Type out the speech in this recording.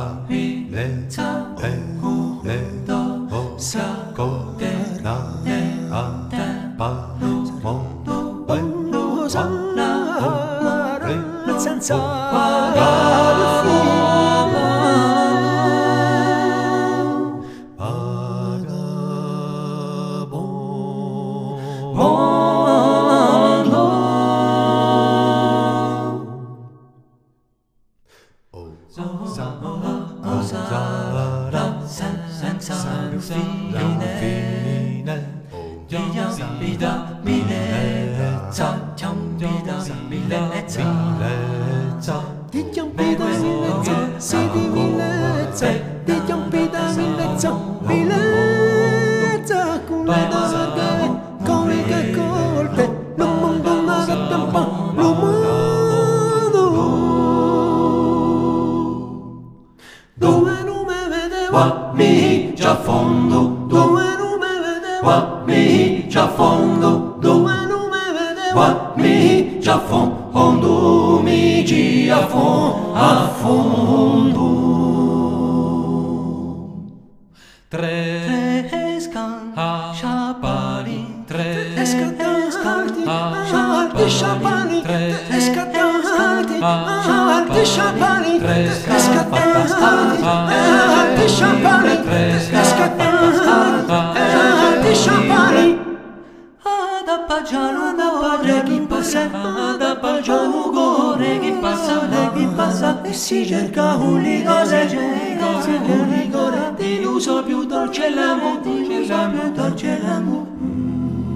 mi le do sa de na a pa mo bello sana senza mi già fondo, dove non me vedeva, mi già fondo, dove non me vedeva, mi già fondo, mi già a fondo. Tre scappali, tre scappali, tre scappali, tre scappali, tre scappali, tre scappali, ad appaggiano chi passa, ad appaggiano gore chi passa, e si cerca un ligore, deluso più dolce l'amore,